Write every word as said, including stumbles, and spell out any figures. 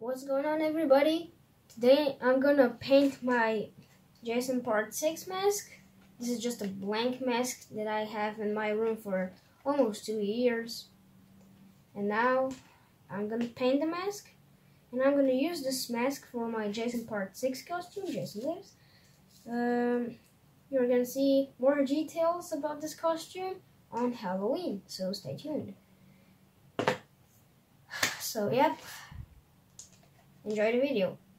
What's going on, everybody? Today I'm gonna paint my Jason Part six mask. This is just a blank mask that I have in my room for almost two years. And now I'm gonna paint the mask. And I'm gonna use this mask for my Jason Part six costume, Jason Lives. Um, you're gonna see more details about this costume on Halloween, so stay tuned. So, yep. Enjoy the video.